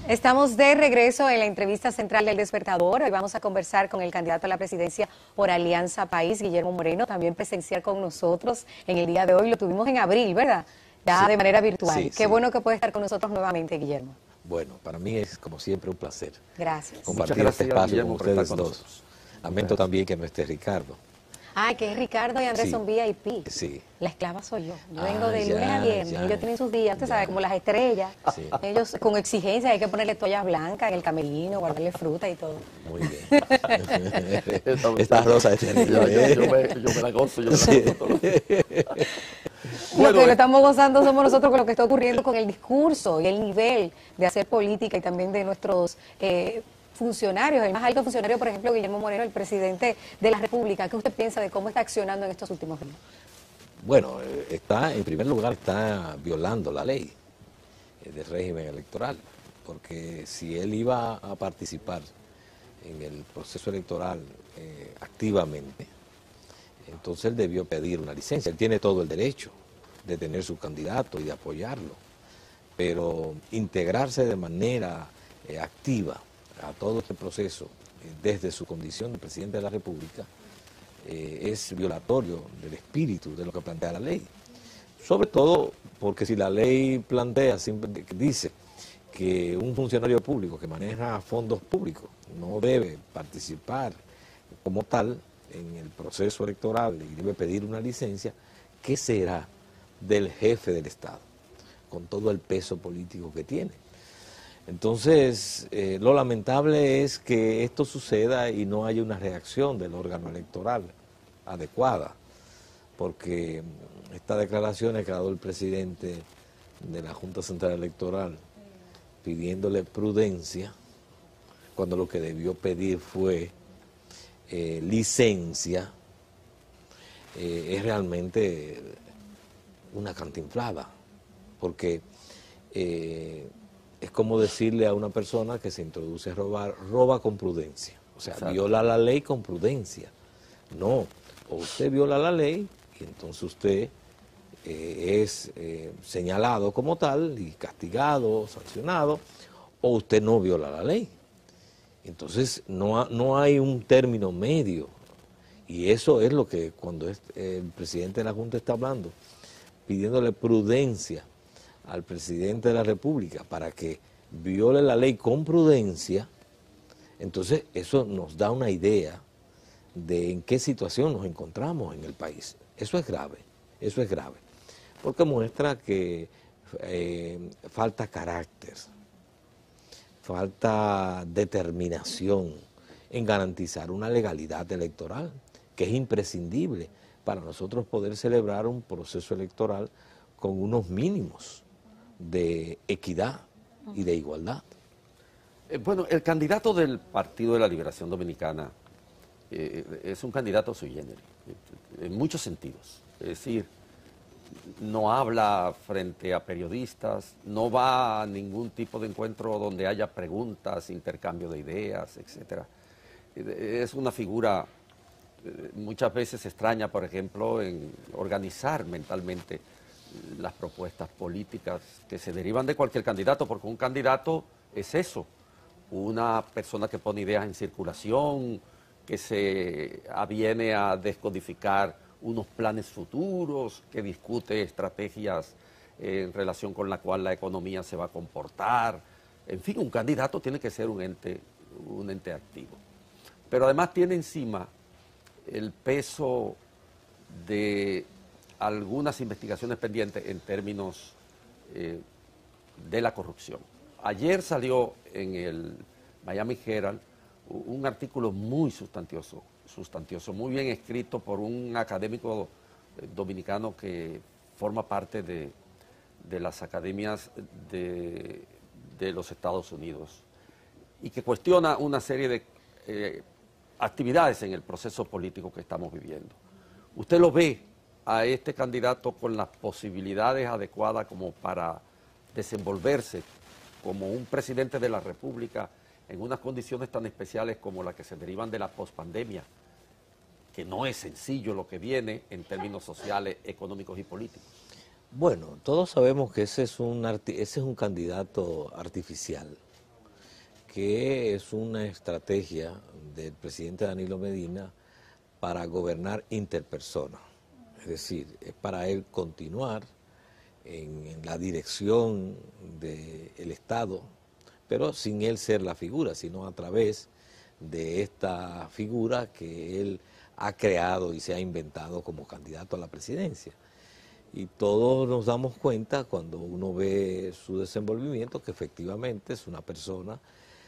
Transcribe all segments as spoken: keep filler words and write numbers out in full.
Estamos de regreso en la entrevista central del Despertador. Hoy vamos a conversar con el candidato a la presidencia por Alianza País, Guillermo Moreno, también presencial con nosotros en el día de hoy. Lo tuvimos en abril, ¿verdad? Ya sí, de manera virtual. Sí, Qué sí. bueno que puede estar con nosotros nuevamente, Guillermo. Bueno, para mí es como siempre un placer. Gracias. Compartir gracias, este espacio Guillermo, con ustedes con dos. nosotros. Lamento también que no esté Ricardo. Ah, que es Ricardo y Andrés Sí. son V I P. Sí. La esclava soy yo. Yo Ah, vengo de ya, lunes a viernes. ya, Ellos tienen sus días, usted ya. sabe, como las estrellas. Sí. Ellos con exigencia, hay que ponerle toallas blancas en el camerino, guardarle fruta y todo. Muy bien. Esta rosa es Yo, yo, yo, me, yo me la gozo, yo me la Sí. gozo. Todo. Lo que lo estamos gozando somos nosotros con lo que está ocurriendo con el discurso y el nivel de hacer política y también de nuestros eh, funcionarios. El más alto funcionario, por ejemplo, Guillermo Moreno, el presidente de la República. ¿Qué usted piensa de cómo está accionando en estos últimos días? Bueno, está, en primer lugar, está violando la ley del régimen electoral, porque si él iba a participar en el proceso electoral eh, activamente, entonces él debió pedir una licencia. Él tiene todo el derecho de tener su candidato y de apoyarlo, pero integrarse de manera eh, activa a todo este proceso eh, desde su condición de presidente de la República eh, es violatorio del espíritu de lo que plantea la ley. Sobre todo porque si la ley plantea, dice que un funcionario público que maneja fondos públicos no debe participar como tal en el proceso electoral y debe pedir una licencia, ¿qué será del jefe del Estado con todo el peso político que tiene? Entonces, eh, lo lamentable es que esto suceda y no haya una reacción del órgano electoral adecuada, porque estas declaraciones que ha dado el presidente de la Junta Central Electoral pidiéndole prudencia, cuando lo que debió pedir fue eh, licencia, eh, es realmente una cantinflada, porque eh, es como decirle a una persona que se introduce a robar, roba con prudencia, o sea, Exacto. viola la ley con prudencia. No, o usted viola la ley y entonces usted eh, es eh, señalado como tal y castigado, sancionado, o usted no viola la ley. Entonces no, ha, no hay un término medio, y eso es lo que cuando es, eh, el presidente de la Junta está hablando, pidiéndole prudencia al presidente de la República para que viole la ley con prudencia, entonces eso nos da una idea de en qué situación nos encontramos en el país. Eso es grave, eso es grave, porque muestra que eh, falta carácter, falta determinación en garantizar una legalidad electoral, que es imprescindible para nosotros poder celebrar un proceso electoral con unos mínimos de equidad y de igualdad. Eh, bueno, el candidato del Partido de la Liberación Dominicana eh, es un candidato sui generis, en muchos sentidos. Es decir, no habla frente a periodistas, no va a ningún tipo de encuentro donde haya preguntas, intercambio de ideas, etcétera. Es una figura eh, muchas veces extraña, por ejemplo, en organizar mentalmente las propuestas políticas que se derivan de cualquier candidato, porque un candidato es eso, una persona que pone ideas en circulación, que se aviene a descodificar unos planes futuros, que discute estrategias en relación con la cual la economía se va a comportar. En fin, un candidato tiene que ser un ente, un ente activo. Pero además tiene encima el peso de algunas investigaciones pendientes en términos eh, de la corrupción. Ayer salió en el Miami Herald un artículo muy sustancioso, sustancioso, muy bien escrito por un académico dominicano que forma parte de, de las academias de, de los Estados Unidos y que cuestiona una serie de eh, actividades en el proceso político que estamos viviendo. ¿Usted lo ve a este candidato con las posibilidades adecuadas como para desenvolverse como un presidente de la República en unas condiciones tan especiales como las que se derivan de la pospandemia, que no es sencillo lo que viene en términos sociales, económicos y políticos? Bueno, todos sabemos que ese es un, ese es un candidato artificial, que es una estrategia del presidente Danilo Medina para gobernar interpersona. Es decir, es para él continuar en, en la dirección del Estado, pero sin él ser la figura, sino a través de esta figura que él ha creado y se ha inventado como candidato a la presidencia. Y todos nos damos cuenta cuando uno ve su desenvolvimiento que efectivamente es una persona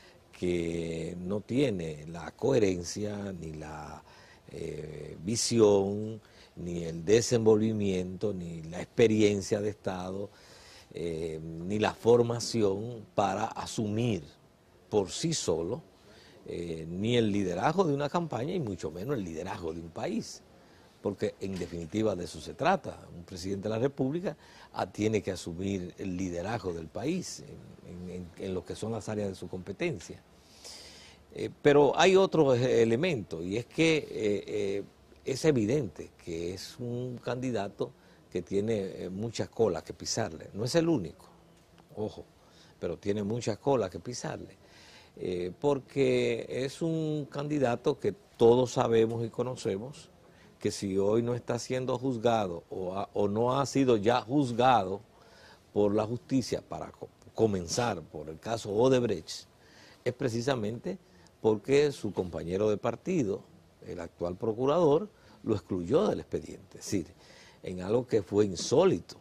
que no tiene la coherencia, ni la eh, visión, ni el desenvolvimiento, ni la experiencia de Estado, eh, ni la formación para asumir por sí solo eh, ni el liderazgo de una campaña y mucho menos el liderazgo de un país. Porque en definitiva de eso se trata. Un presidente de la República ah, tiene que asumir el liderazgo del país en, en, en lo que son las áreas de su competencia. Eh, pero hay otro elemento y es que eh, eh, es evidente que es un candidato que tiene eh, mucha cola que pisarle. No es el único, ojo, pero tiene mucha cola que pisarle. Eh, porque es un candidato que todos sabemos y conocemos que si hoy no está siendo juzgado o, a, o no ha sido ya juzgado por la justicia, para co comenzar por el caso Odebrecht, es precisamente porque su compañero de partido, el actual procurador, lo excluyó del expediente. Es decir, en algo que fue insólito.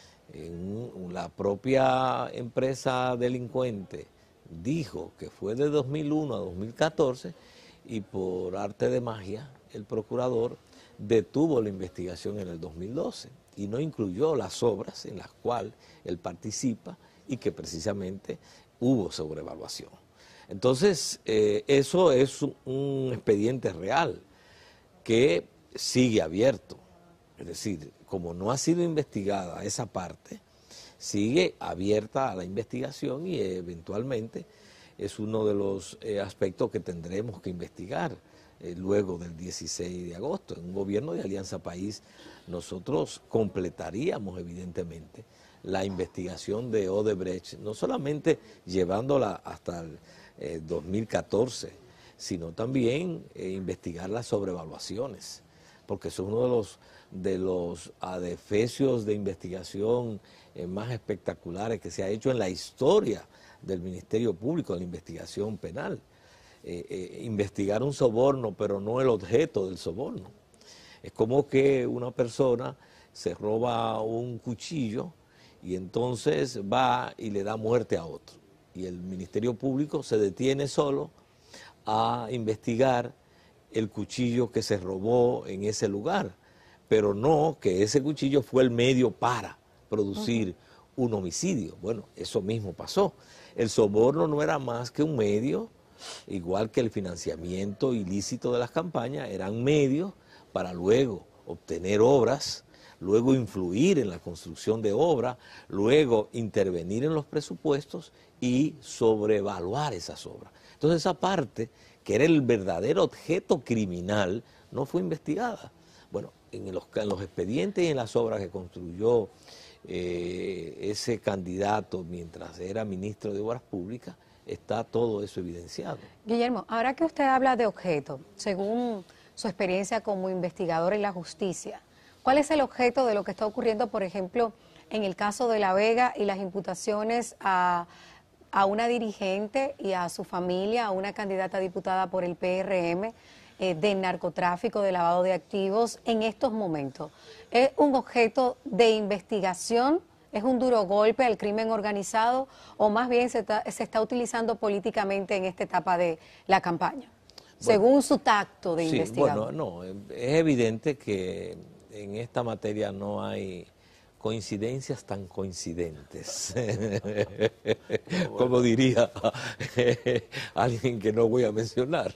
En la propia empresa delincuente dijo que fue de dos mil uno a dos mil catorce y por arte de magia el procurador detuvo la investigación en el dos mil doce y no incluyó las obras en las cuales él participa y que precisamente hubo sobrevaluación. Entonces, eh, eso es un expediente real que sigue abierto. Es decir, como no ha sido investigada esa parte, sigue abierta a la investigación y eventualmente es uno de los eh, aspectos que tendremos que investigar eh, luego del dieciséis de agosto. En un gobierno de Alianza País nosotros completaríamos evidentemente la investigación de Odebrecht, no solamente llevándola hasta el eh, dos mil catorce, sino también eh, investigar las sobrevaluaciones, porque eso es uno de los, de los adefesios de investigación eh, más espectaculares que se ha hecho en la historia del Ministerio Público, en la investigación penal. Eh, eh, investigar un soborno, pero no el objeto del soborno. Es como que una persona se roba un cuchillo y entonces va y le da muerte a otro. Y el Ministerio Público se detiene solo a investigar el cuchillo que se robó en ese lugar, pero no que ese cuchillo fue el medio para producir uh-huh. un homicidio. Bueno, eso mismo pasó. El soborno no era más que un medio, igual que el financiamiento ilícito de las campañas, eran medios para luego obtener obras, luego influir en la construcción de obras, luego intervenir en los presupuestos y sobrevaluar esas obras. Entonces esa parte, que era el verdadero objeto criminal, no fue investigada. Bueno, en los, en los expedientes y en las obras que construyó eh, ese candidato mientras era ministro de Obras Públicas, está todo eso evidenciado. Guillermo, ahora que usted habla de objeto, según su experiencia como investigador en la justicia, ¿cuál es el objeto de lo que está ocurriendo, por ejemplo, en el caso de La Vega y las imputaciones a, a una dirigente y a su familia, a una candidata diputada por el P R M, eh, de narcotráfico, de lavado de activos en estos momentos? ¿Es un objeto de investigación? ¿Es un duro golpe al crimen organizado o más bien se está, se está utilizando políticamente en esta etapa de la campaña? Bueno, según su tacto de sí, investigador. Bueno, no, es evidente que en esta materia no hay coincidencias tan coincidentes, como diría alguien que no voy a mencionar.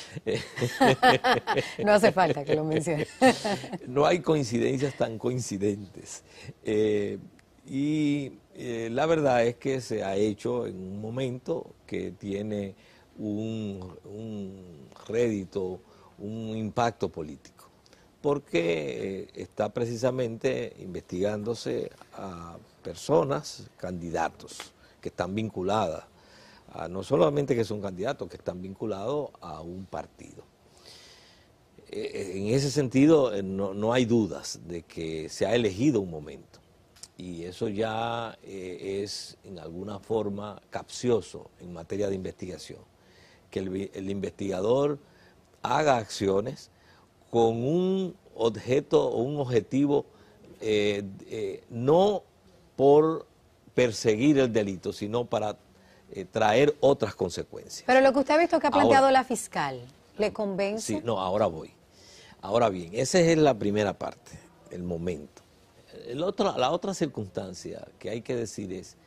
No hace falta que lo mencione. No hay coincidencias tan coincidentes. Eh, y eh, la verdad es que se ha hecho en un momento que tiene un, un rédito, un impacto político, porque eh, está precisamente investigándose a personas, candidatos, que están vinculadas a no solamente que son candidatos, que están vinculados a un partido. En ese sentido, no, no hay dudas de que se ha elegido un momento, y eso ya eh, es en alguna forma capcioso en materia de investigación, que el, el investigador haga acciones con un objeto o un objetivo eh, eh, no por perseguir el delito, sino para eh, traer otras consecuencias. Pero lo que usted ha visto que ha planteado ahora, la fiscal, ¿le convence? Sí, no, ahora voy. Ahora bien, esa es la primera parte, el momento. El otro, la otra circunstancia que hay que decir es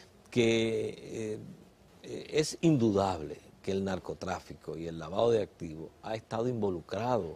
que eh, es indudable que el narcotráfico y el lavado de activos ha estado involucrado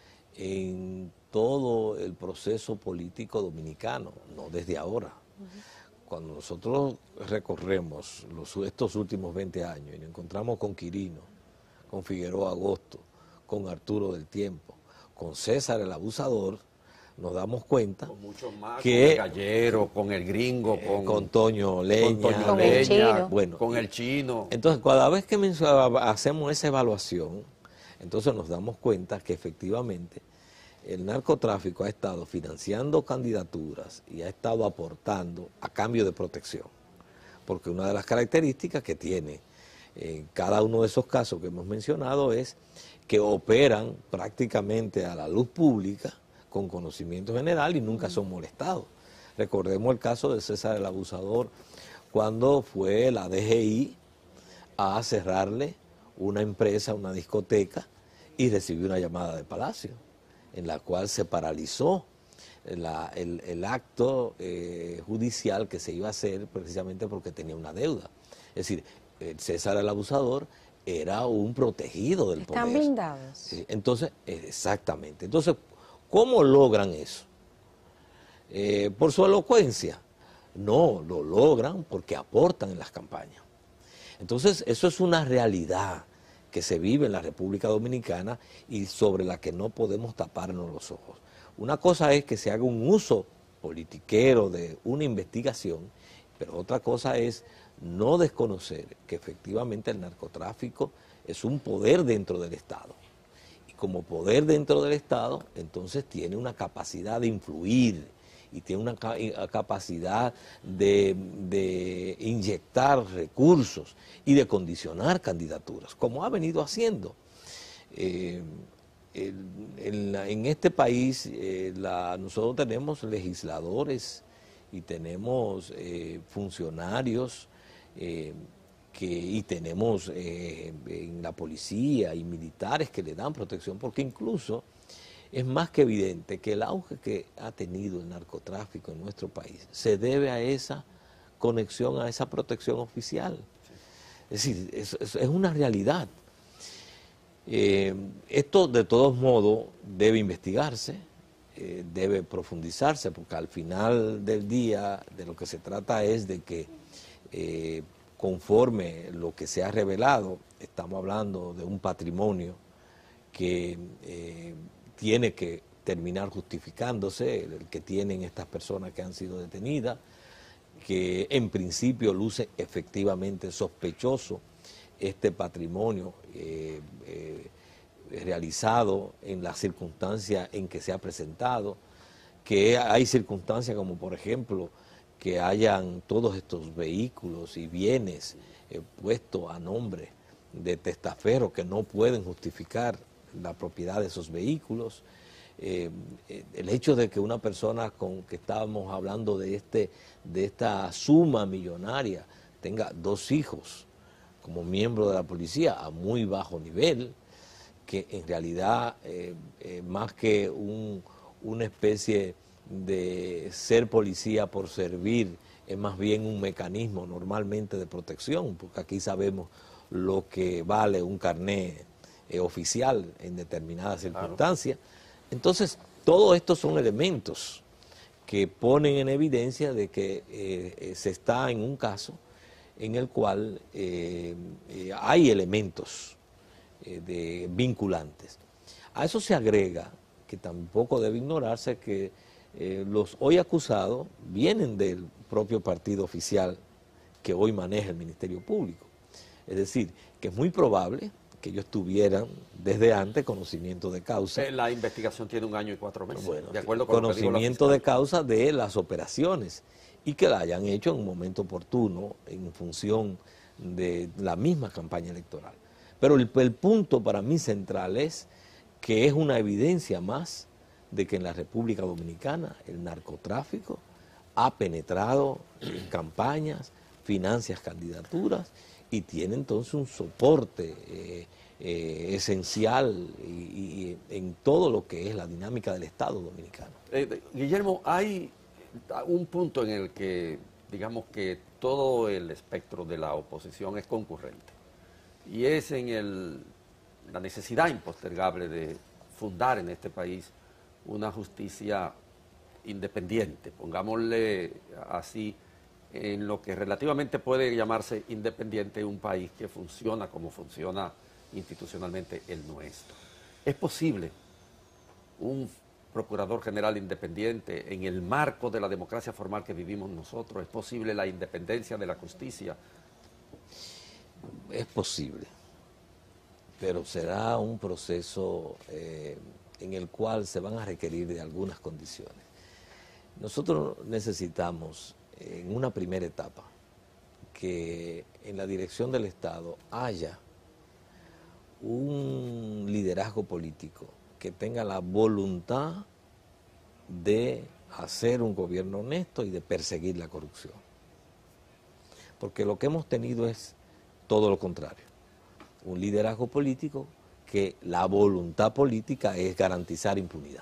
en todo el proceso político dominicano, no desde ahora. Uh-huh. Cuando nosotros recorremos los, estos últimos veinte años y nos encontramos con Quirino, con Figueroa Agosto, con Arturo del Tiempo, con César el Abusador, nos damos cuenta con mucho más, que con el Gallero, con el Gringo, eh, con, con Toño Leña, con, Toño con Leña, el chino. Bueno, con el chino. Entonces, cada vez que hacemos esa evaluación, entonces nos damos cuenta que efectivamente el narcotráfico ha estado financiando candidaturas y ha estado aportando a cambio de protección. Porque una de las características que tiene en cada uno de esos casos que hemos mencionado es que operan prácticamente a la luz pública con conocimiento general y nunca son molestados. Recordemos el caso de César el Abusador, cuando fue la D G I a cerrarle una empresa, una discoteca, y recibió una llamada de Palacio, en la cual se paralizó la, el, el acto eh, judicial que se iba a hacer precisamente porque tenía una deuda. Es decir, César el Abusador era un protegido del poder. Están blindados. Sí, entonces, exactamente. Entonces, ¿cómo logran eso? Eh, ¿Por su elocuencia? No, lo logran porque aportan en las campañas. Entonces, eso es una realidad que se vive en la República Dominicana y sobre la que no podemos taparnos los ojos. Una cosa es que se haga un uso politiquero de una investigación, pero otra cosa es no desconocer que efectivamente el narcotráfico es un poder dentro del Estado. Y como poder dentro del Estado, entonces tiene una capacidad de influir y tiene una capacidad de, de inyectar recursos y de condicionar candidaturas, como ha venido haciendo. Eh, el, en, la, en este país eh, la, nosotros tenemos legisladores y tenemos eh, funcionarios eh, que, y tenemos eh, en la policía y militares que le dan protección, porque incluso es más que evidente que el auge que ha tenido el narcotráfico en nuestro país se debe a esa conexión, a esa protección oficial. Es decir, es, es, es una realidad. Eh, esto de todos modos debe investigarse, eh, debe profundizarse, porque al final del día de lo que se trata es de que eh, conforme lo que se ha revelado, estamos hablando de un patrimonio que eh, tiene que terminar justificándose, el que tienen estas personas que han sido detenidas, que en principio luce efectivamente sospechoso este patrimonio eh, eh, realizado en las circunstancias en que se ha presentado, que hay circunstancias como por ejemplo que hayan todos estos vehículos y bienes eh, puestos a nombre de testaferros que no pueden justificar la propiedad de esos vehículos, eh, el hecho de que una persona con que estábamos hablando de este de esta suma millonaria tenga dos hijos como miembro de la policía a muy bajo nivel, que en realidad eh, eh, más que un, una especie de ser policía por servir, es más bien un mecanismo normalmente de protección, porque aquí sabemos lo que vale un carnet Eh, oficial en determinadas circunstancias. Claro. Entonces, todos estos son elementos que ponen en evidencia de que eh, se está en un caso en el cual eh, eh, hay elementos eh, de vinculantes. A eso se agrega, que tampoco debe ignorarse, que eh, los hoy acusados vienen del propio partido oficial que hoy maneja el Ministerio Público. Es decir, que es muy probable que ellos tuvieran desde antes conocimiento de causa. Eh, La investigación tiene un año y cuatro meses, Bueno, de acuerdo con conocimiento de causa de las operaciones y que la hayan hecho en un momento oportuno en función de la misma campaña electoral. Pero el, el punto para mí central es que es una evidencia más de que en la República Dominicana el narcotráfico ha penetrado en campañas, financias candidaturas y tiene entonces un soporte eh, eh, esencial y, y en todo lo que es la dinámica del Estado dominicano. Eh, Guillermo, hay un punto en el que, digamos que todo el espectro de la oposición es concurrente, y es en el, la necesidad impostergable de fundar en este país una justicia independiente, pongámosle así, en lo que relativamente puede llamarse independiente un país que funciona como funciona institucionalmente el nuestro. ¿Es posible un procurador general independiente en el marco de la democracia formal que vivimos nosotros? ¿Es posible la independencia de la justicia? Es posible, pero será un proceso eh, en el cual se van a requerir de algunas condiciones. Nosotros necesitamos, en una primera etapa, que en la dirección del Estado haya un liderazgo político que tenga la voluntad de hacer un gobierno honesto y de perseguir la corrupción. Porque lo que hemos tenido es todo lo contrario. Un liderazgo político que la voluntad política es garantizar impunidad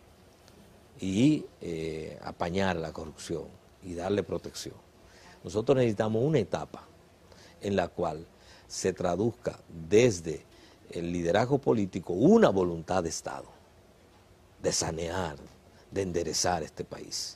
y eh, apañar la corrupción y darle protección. Nosotros necesitamos una etapa en la cual se traduzca desde el liderazgo político una voluntad de Estado, de sanear, de enderezar este país,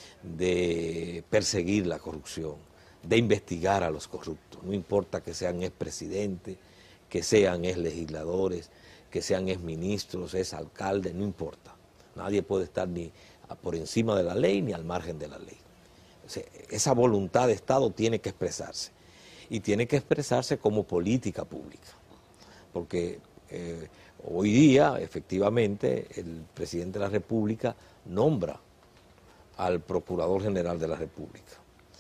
de perseguir la corrupción, de investigar a los corruptos, no importa que sean expresidentes, que sean exlegisladores, que sean exministros, exalcaldes, no importa. Nadie puede estar ni por encima de la ley ni al margen de la ley. O sea, esa voluntad de Estado tiene que expresarse y tiene que expresarse como política pública, porque eh, hoy día efectivamente el presidente de la República nombra al Procurador General de la República,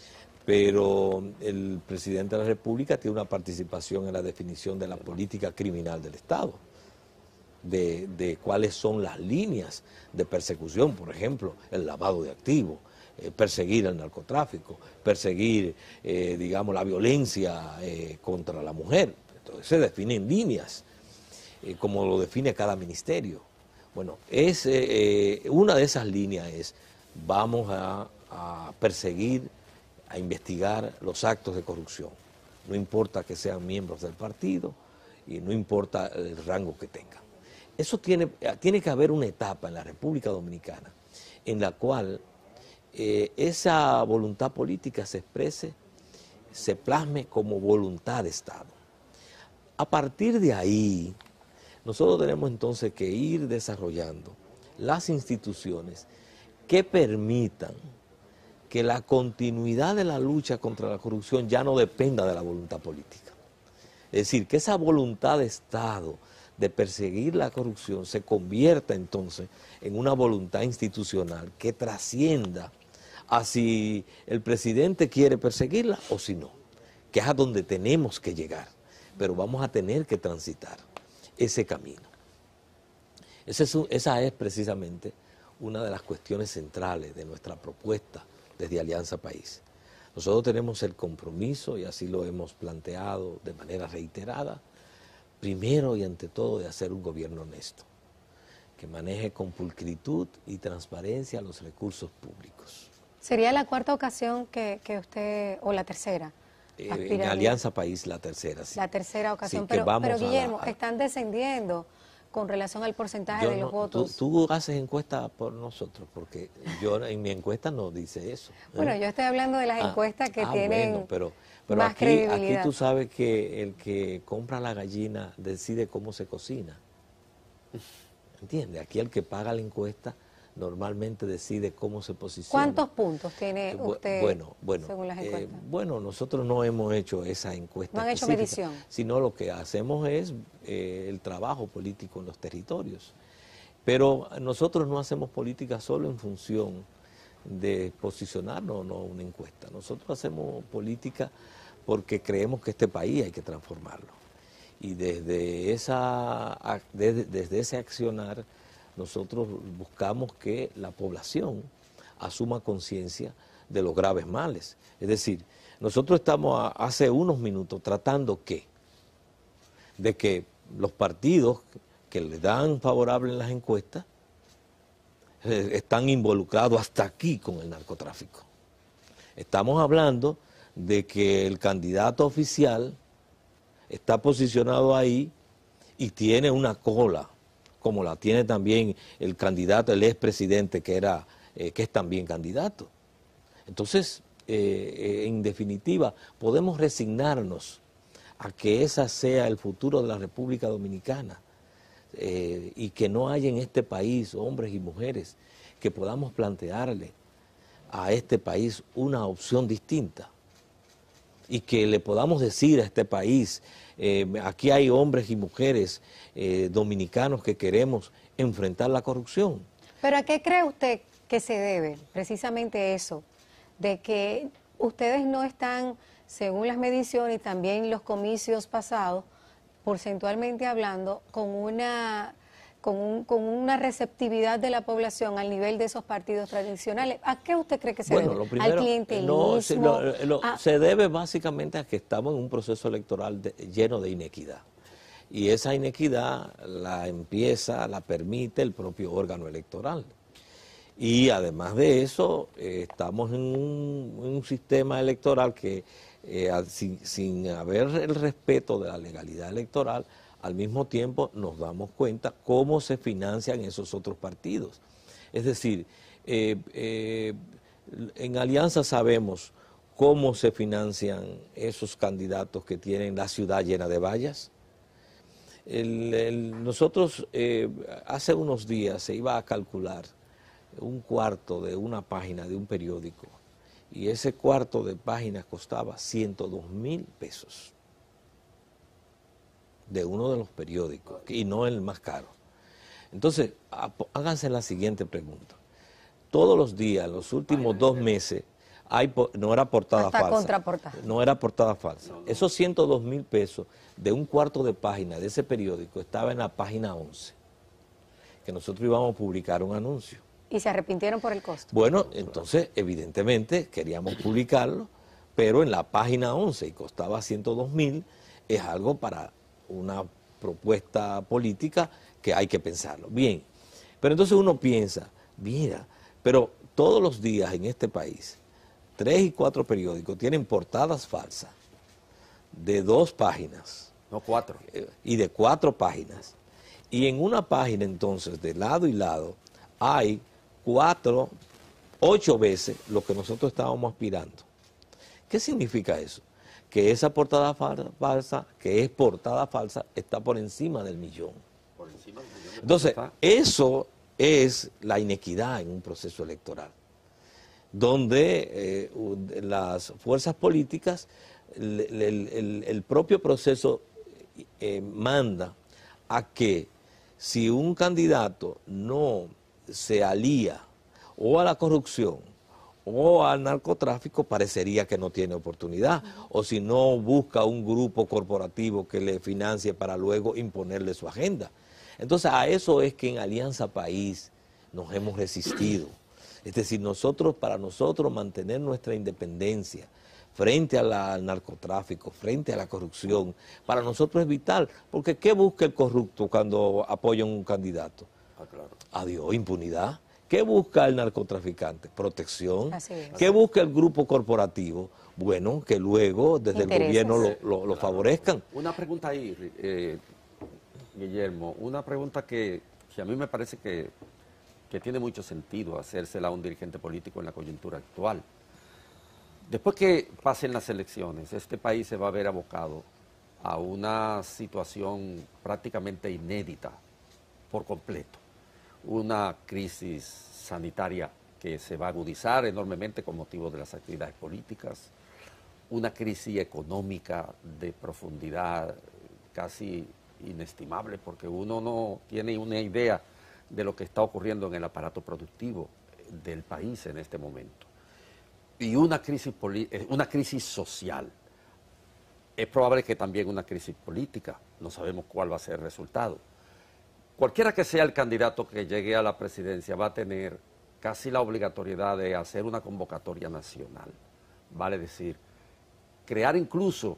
pero el presidente de la República tiene una participación en la definición de la política criminal del Estado, de, de cuáles son las líneas de persecución, por ejemplo, el lavado de activos, eh, perseguir el narcotráfico, perseguir, eh, digamos, la violencia eh, contra la mujer. Entonces se definen líneas, eh, como lo define cada ministerio. Bueno, es, eh, una de esas líneas es, vamos a, a perseguir, a investigar los actos de corrupción. No importa que sean miembros del partido y no importa el rango que tengan. Eso tiene, tiene que haber una etapa en la República Dominicana en la cual eh, esa voluntad política se exprese, se plasme como voluntad de Estado. A partir de ahí, nosotros tenemos entonces que ir desarrollando las instituciones que permitan que la continuidad de la lucha contra la corrupción ya no dependa de la voluntad política. Es decir, que esa voluntad de Estado de perseguir la corrupción se convierta entonces en una voluntad institucional que trascienda a si el presidente quiere perseguirla o si no, que es a donde tenemos que llegar, pero vamos a tener que transitar ese camino. Esa es, esa es precisamente una de las cuestiones centrales de nuestra propuesta desde Alianza País. Nosotros tenemos el compromiso, y así lo hemos planteado de manera reiterada, primero y ante todo de hacer un gobierno honesto, que maneje con pulcritud y transparencia los recursos públicos. ¿Sería la cuarta ocasión que, que usted, o la tercera? Eh, en Alianza País la tercera, sí. La tercera ocasión, sí, pero, pero Guillermo, la, a... están descendiendo con relación al porcentaje yo de no, los votos. Tú, tú haces encuestas por nosotros, porque yo en mi encuesta no dice eso. ¿eh? Bueno, yo estoy hablando de las ah, encuestas que ah, tienen bueno, pero, pero más aquí, credibilidad. aquí tú sabes que el que compra la gallina decide cómo se cocina. ¿Entiendes? Aquí el que paga la encuesta normalmente decide cómo se posiciona. ¿Cuántos puntos tiene usted bueno, bueno, según las encuestas? Eh, bueno, nosotros no hemos hecho esa encuesta ¿No han hecho medición? Sino lo que hacemos es eh, el trabajo político en los territorios. Pero nosotros no hacemos política solo en función de posicionarnos o no una encuesta. Nosotros hacemos política porque creemos que este país hay que transformarlo. Y desde, esa, desde, desde ese accionar nosotros buscamos que la población asuma conciencia de los graves males. Es decir, nosotros estamos a, hace unos minutos tratando ¿qué? De que los partidos que le dan favorable en las encuestas eh, están involucrados hasta aquí con el narcotráfico. Estamos hablando de que el candidato oficial está posicionado ahí y tiene una cola, como la tiene también el candidato, el expresidente que era, eh, que es también candidato. Entonces, eh, eh, en definitiva, podemos resignarnos a que ese sea el futuro de la República Dominicana eh, y que no haya en este país hombres y mujeres que podamos plantearle a este país una opción distinta y que le podamos decir a este país, eh, aquí hay hombres y mujeres eh, dominicanos que queremos enfrentar la corrupción. ¿Pero a qué cree usted que se debe precisamente eso, de que ustedes no están, según las mediciones y también los comicios pasados, porcentualmente hablando, con una... Con, un, con una receptividad de la población al nivel de esos partidos tradicionales? ¿A qué usted cree que se bueno, debe? Lo primero, ¿Al clientelismo? No, se, lo, lo, a... se debe básicamente a que estamos en un proceso electoral de, lleno de inequidad. Y esa inequidad la empieza, la permite el propio órgano electoral. Y además de eso, eh, estamos en un, en un sistema electoral que, eh, sin, sin haber el respeto de la legalidad electoral, al mismo tiempo nos damos cuenta cómo se financian esos otros partidos. Es decir, eh, eh, en Alianza sabemos cómo se financian esos candidatos que tienen la ciudad llena de vallas. El, el, nosotros eh, hace unos días se iba a calcular un cuarto de una página de un periódico y ese cuarto de página costaba ciento dos mil pesos. De uno de los periódicos, y no el más caro. Entonces, háganse la siguiente pregunta. Todos los días, los últimos dos meses, hay, no era portada Hasta falsa. contraportada. No era portada falsa. Esos ciento dos mil pesos de un cuarto de página de ese periódico estaba en la página once, que nosotros íbamos a publicar un anuncio. ¿Y se arrepintieron por el costo? Bueno, entonces, evidentemente, queríamos publicarlo, pero en la página once, y costaba ciento dos mil, es algo para una propuesta política que hay que pensarlo. Bien, pero entonces uno piensa, mira, pero todos los días en este país, tres y cuatro periódicos tienen portadas falsas de dos páginas. No, cuatro. Y de cuatro páginas. Y en una página entonces, de lado y lado, hay cuatro, ocho veces lo que nosotros estábamos aspirando. ¿Qué significa eso? Que esa portada falsa, que es portada falsa, está por encima del millón. Por encima del millón. Entonces, eso es la inequidad en un proceso electoral, donde eh, las fuerzas políticas, el, el, el, el propio proceso eh, manda a que si un candidato no se alía o a la corrupción o al narcotráfico, parecería que no tiene oportunidad, o si no busca un grupo corporativo que le financie para luego imponerle su agenda. Entonces a eso es que en Alianza País nos hemos resistido. Es decir, nosotros, para nosotros mantener nuestra independencia frente a la, al narcotráfico, frente a la corrupción, para nosotros es vital, porque ¿qué busca el corrupto cuando apoya a un candidato? Ah, claro. Adiós, impunidad. ¿Qué busca el narcotraficante? Protección. Así es. ¿Qué busca el grupo corporativo? Bueno, que luego desde Intereses. el gobierno lo, lo, lo favorezcan. Una pregunta ahí, eh, Guillermo, una pregunta que, que a mí me parece que, que tiene mucho sentido hacérsela a un dirigente político en la coyuntura actual. Después que pasen las elecciones, este país se va a ver abocado a una situación prácticamente inédita por completo. Una crisis sanitaria que se va a agudizar enormemente con motivo de las actividades políticas, una crisis económica de profundidad casi inestimable, porque uno no tiene una idea de lo que está ocurriendo en el aparato productivo del país en este momento. Y una crisis, una crisis social. Es probable que también una crisis política, no sabemos cuál va a ser el resultado. Cualquiera que sea el candidato que llegue a la presidencia va a tener casi la obligatoriedad de hacer una convocatoria nacional, vale decir, crear incluso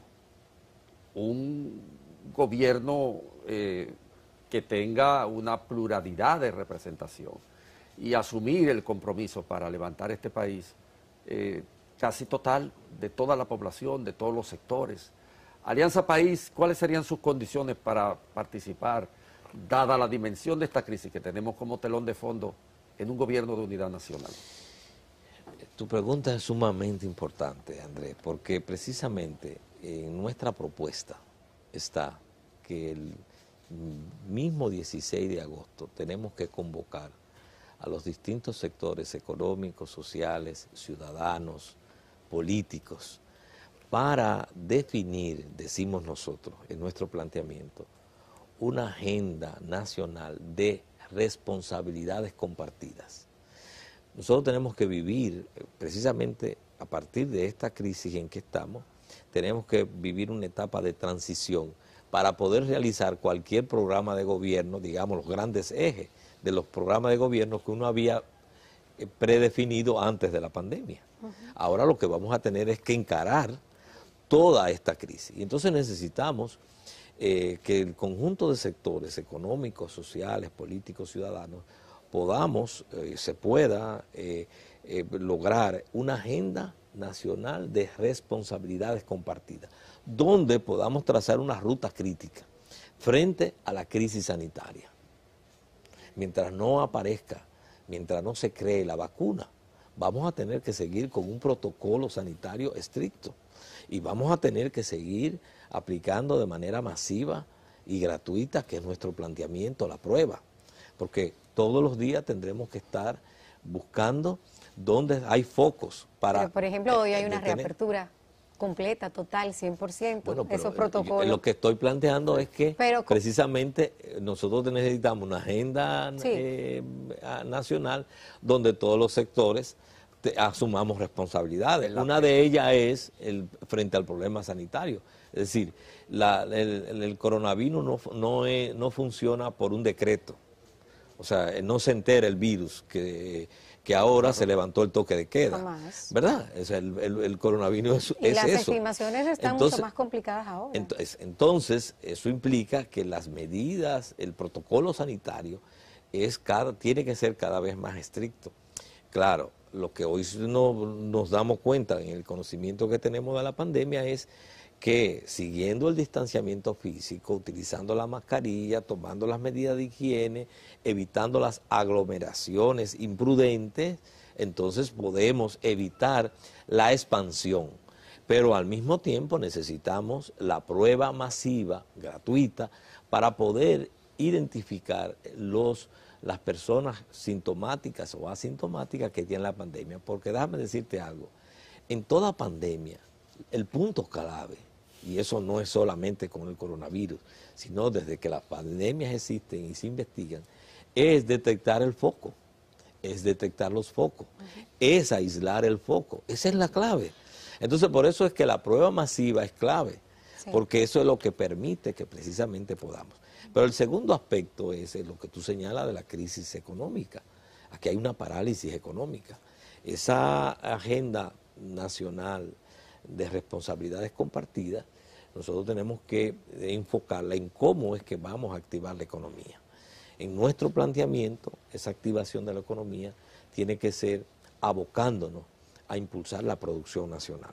un gobierno eh, que tenga una pluralidad de representación y asumir el compromiso para levantar este país eh, casi total de toda la población, de todos los sectores. Alianza País, ¿cuáles serían sus condiciones para participar, dada la dimensión de esta crisis que tenemos como telón de fondo en un gobierno de unidad nacional? Tu pregunta es sumamente importante, Andrés, porque precisamente en nuestra propuesta está que el mismo dieciséis de agosto tenemos que convocar a los distintos sectores económicos, sociales, ciudadanos, políticos, para definir, decimos nosotros, en nuestro planteamiento, una agenda nacional de responsabilidades compartidas. Nosotros tenemos que vivir, precisamente a partir de esta crisis en que estamos, tenemos que vivir una etapa de transición para poder realizar cualquier programa de gobierno, digamos los grandes ejes de los programas de gobierno que uno había predefinido antes de la pandemia. Uh-huh. Ahora lo que vamos a tener es que encarar toda esta crisis. Y entonces necesitamos eh, que el conjunto de sectores económicos, sociales, políticos, ciudadanos, podamos, eh, se pueda eh, eh, lograr una agenda nacional de responsabilidades compartidas, donde podamos trazar una ruta crítica frente a la crisis sanitaria. Mientras no aparezca, mientras no se cree la vacuna, vamos a tener que seguir con un protocolo sanitario estricto y vamos a tener que seguir aplicando de manera masiva y gratuita, que es nuestro planteamiento, la prueba, porque todos los días tendremos que estar buscando dónde hay focos para... Pero, por ejemplo, hoy hay una detener. reapertura completa, total, cien por ciento, bueno, esos protocolos. Lo que estoy planteando es que pero, precisamente nosotros necesitamos una agenda sí. eh, nacional donde todos los sectores te, asumamos responsabilidades. Una de ellas es el frente al problema sanitario. Es decir, la, el, el coronavirus no, no, es, no funciona por un decreto. O sea, no se entera el virus que, que ahora se levantó el toque de queda. Jamás. ¿Verdad? O sea, el, el, el coronavirus es, y es las eso. estimaciones están entonces, mucho más complicadas ahora. Entonces, entonces, eso implica que las medidas, el protocolo sanitario, es cada, tiene que ser cada vez más estricto. Claro, lo que hoy no, nos damos cuenta en el conocimiento que tenemos de la pandemia es que siguiendo el distanciamiento físico, utilizando la mascarilla, tomando las medidas de higiene, evitando las aglomeraciones imprudentes, entonces podemos evitar la expansión. Pero al mismo tiempo necesitamos la prueba masiva, gratuita, para poder identificar los, las personas sintomáticas o asintomáticas que tienen la pandemia. Porque déjame decirte algo, en toda pandemia, el punto clave, y eso no es solamente con el coronavirus, sino desde que las pandemias existen y se investigan, es detectar el foco, es detectar los focos, uh-huh. es aislar el foco, esa es la clave. Entonces por eso es que la prueba masiva es clave, sí. porque eso es lo que permite que precisamente podamos. Pero el segundo aspecto es lo que tú señalas de la crisis económica. Aquí hay una parálisis económica. Esa agenda nacional de responsabilidades compartidas, nosotros tenemos que enfocarla en cómo es que vamos a activar la economía. En nuestro planteamiento, esa activación de la economía tiene que ser abocándonos a impulsar la producción nacional.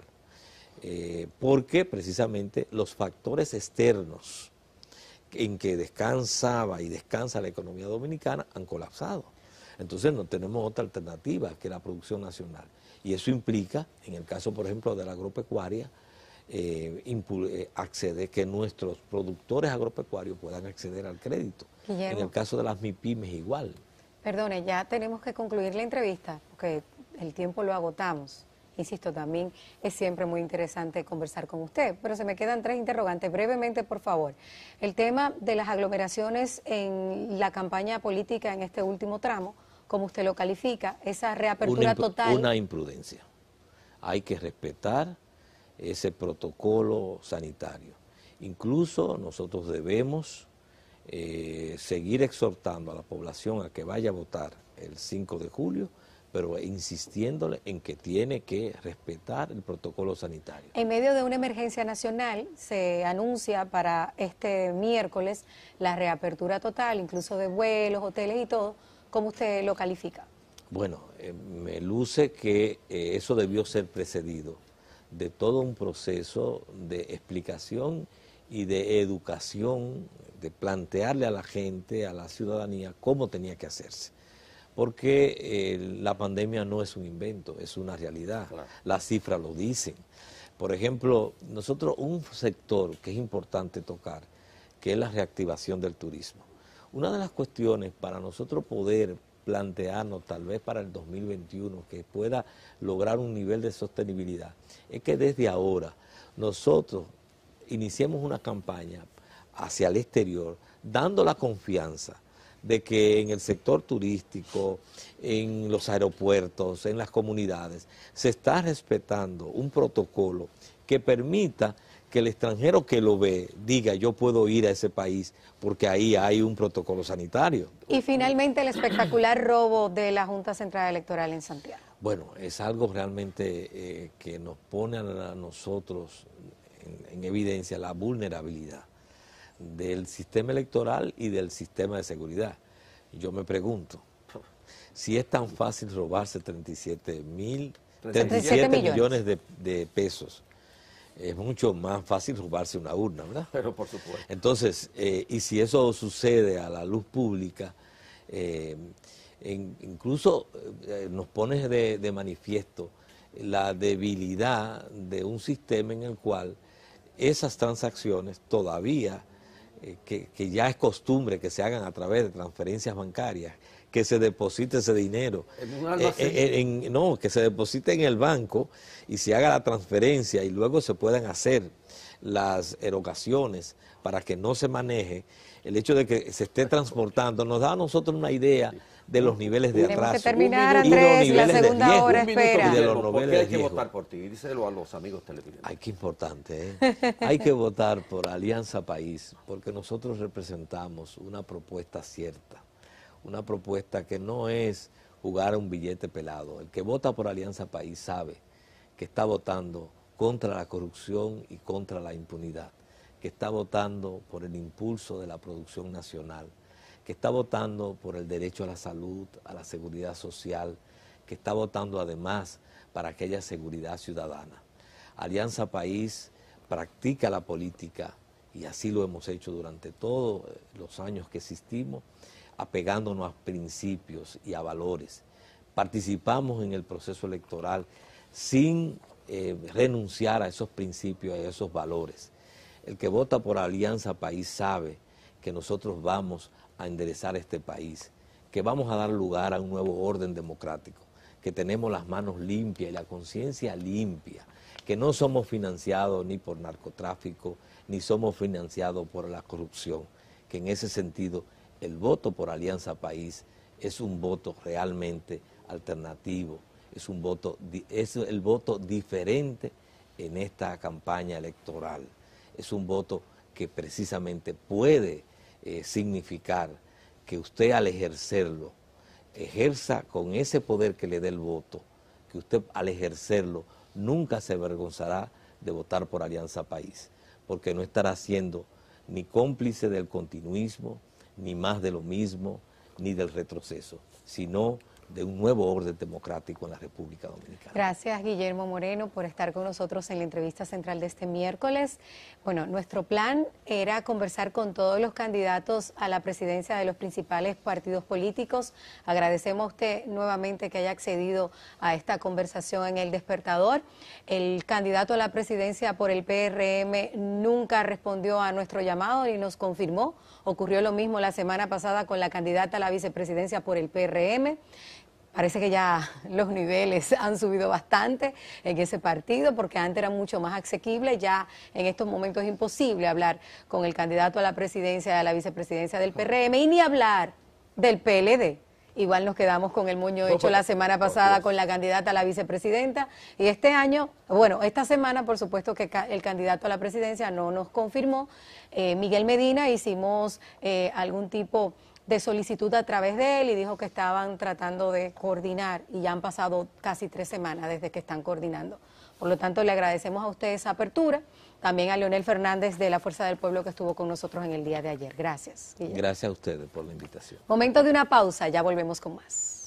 Eh, porque precisamente los factores externos en que descansaba y descansa la economía dominicana han colapsado. Entonces no tenemos otra alternativa que la producción nacional. Y eso implica, en el caso, por ejemplo, de la agropecuaria, eh, eh, acceder, que nuestros productores agropecuarios puedan acceder al crédito. Guillermo. En el caso de las MIPYMES igual. Perdone, ya tenemos que concluir la entrevista, porque el tiempo lo agotamos. Insisto, también es siempre muy interesante conversar con usted, pero se me quedan tres interrogantes. Brevemente, por favor. El tema de las aglomeraciones en la campaña política en este último tramo, como usted lo califica, esa reapertura una total. Una imprudencia. Hay que respetar ese protocolo sanitario. Incluso nosotros debemos eh, seguir exhortando a la población a que vaya a votar el cinco de julio, pero insistiéndole en que tiene que respetar el protocolo sanitario. En medio de una emergencia nacional se anuncia para este miércoles la reapertura total, incluso de vuelos, hoteles y todo. ¿Cómo usted lo califica? Bueno, eh, me luce que eh, eso debió ser precedido de todo un proceso de explicación y de educación, de plantearle a la gente, a la ciudadanía, cómo tenía que hacerse. Porque eh, la pandemia no es un invento, es una realidad. Claro. Las cifras lo dicen. Por ejemplo, nosotros un sector que es importante tocar, que es la reactivación del turismo. Una de las cuestiones para nosotros poder plantearnos tal vez para el dos mil veintiuno que pueda lograr un nivel de sostenibilidad, es que desde ahora nosotros iniciemos una campaña hacia el exterior, dando la confianza de que en el sector turístico, en los aeropuertos, en las comunidades, se está respetando un protocolo que permita que el extranjero que lo ve diga yo puedo ir a ese país porque ahí hay un protocolo sanitario. Y finalmente el espectacular robo de la Junta Central Electoral en Santiago. Bueno, es algo realmente eh, que nos pone a nosotros en, en evidencia la vulnerabilidad del sistema electoral y del sistema de seguridad. Yo me pregunto, si es tan fácil robarse treinta y siete mil, treinta y siete millones de, de pesos, es mucho más fácil robarse una urna, ¿verdad? Pero por supuesto. Entonces, eh, y si eso sucede a la luz pública, eh, en, incluso eh, nos pone de, de manifiesto la debilidad de un sistema en el cual esas transacciones todavía, eh, que, que ya es costumbre que se hagan a través de transferencias bancarias, que se deposite ese dinero, en un almacén. Eh, eh, en, no, que se deposite en el banco y se haga la transferencia y luego se puedan hacer las erogaciones para que no se maneje. El hecho de que se esté transportando nos da a nosotros una idea de los niveles de atraso. Tenemos que terminar, Andrés, la segunda hora espera. Y de los niveles hay que de votar por ti, díselo a los amigos televidentes. Ay, qué importante, ¿eh? Hay que votar por Alianza País, porque nosotros representamos una propuesta cierta, una propuesta que no es jugar a un billete pelado. El que vota por Alianza País sabe que está votando contra la corrupción y contra la impunidad, que está votando por el impulso de la producción nacional, que está votando por el derecho a la salud, a la seguridad social, que está votando además para aquella seguridad ciudadana. Alianza País practica la política, y así lo hemos hecho durante todos los años que existimos, apegándonos a principios y a valores. Participamos en el proceso electoral sin eh, renunciar a esos principios y a esos valores. El que vota por Alianza País sabe que nosotros vamos a enderezar este país, que vamos a dar lugar a un nuevo orden democrático, que tenemos las manos limpias y la conciencia limpia, que no somos financiados ni por narcotráfico, ni somos financiados por la corrupción, que en ese sentido el voto por Alianza País es un voto realmente alternativo, es un voto, es el voto diferente en esta campaña electoral, es un voto que precisamente puede eh, significar que usted al ejercerlo, ejerza con ese poder que le dé el voto, que usted al ejercerlo nunca se avergonzará de votar por Alianza País, porque no estará siendo ni cómplice del continuismo, ni más de lo mismo, ni del retroceso, sino de un nuevo orden democrático en la República Dominicana. Gracias, Guillermo Moreno, por estar con nosotros en la entrevista central de este miércoles. Bueno, nuestro plan era conversar con todos los candidatos a la presidencia de los principales partidos políticos. Agradecemos a usted nuevamente que haya accedido a esta conversación en El Despertador. El candidato a la presidencia por el P R M nunca respondió a nuestro llamado ni nos confirmó. Ocurrió lo mismo la semana pasada con la candidata a la vicepresidencia por el P R M. Parece que ya los niveles han subido bastante en ese partido, porque antes era mucho más asequible. Ya en estos momentos es imposible hablar con el candidato a la presidencia, a la vicepresidencia del P R M, y ni hablar del P L D. Igual nos quedamos con el moño hecho la semana pasada con la candidata a la vicepresidenta, y este año, bueno, esta semana por supuesto que el candidato a la presidencia no nos confirmó. Eh, Miguel Medina, hicimos eh, algún tipo de solicitud a través de él y dijo que estaban tratando de coordinar, y ya han pasado casi tres semanas desde que están coordinando. Por lo tanto, le agradecemos a usted esa apertura, también a Leonel Fernández de la Fuerza del Pueblo que estuvo con nosotros en el día de ayer. Gracias, Guillermo. Gracias a ustedes por la invitación. Momento de una pausa, ya volvemos con más.